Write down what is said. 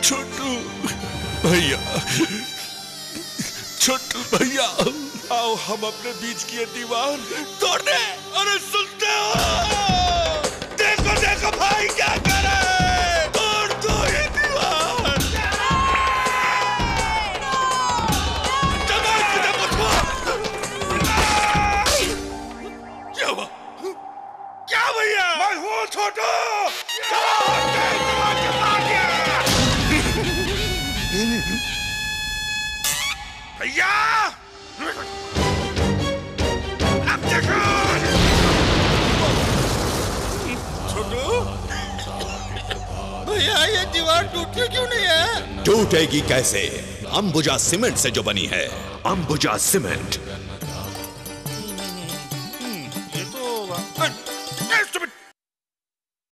छोटू भैया, छोटू भैया, आओ हम अपने बीच की ये दीवार तोड़ दे। अरे सुनते हो? देखो देखो भाई क्या करे, तोड़ दो ये दीवार। क्या हुआ? क्या भैया? मैं हूँ छोटू। भैया अब देखो। छोटू भैया, ये दीवार टूटती क्यों नहीं है? टूटेगी कैसे? अंबुजा सीमेंट से जो बनी है। अंबुजा सीमेंट। ये तो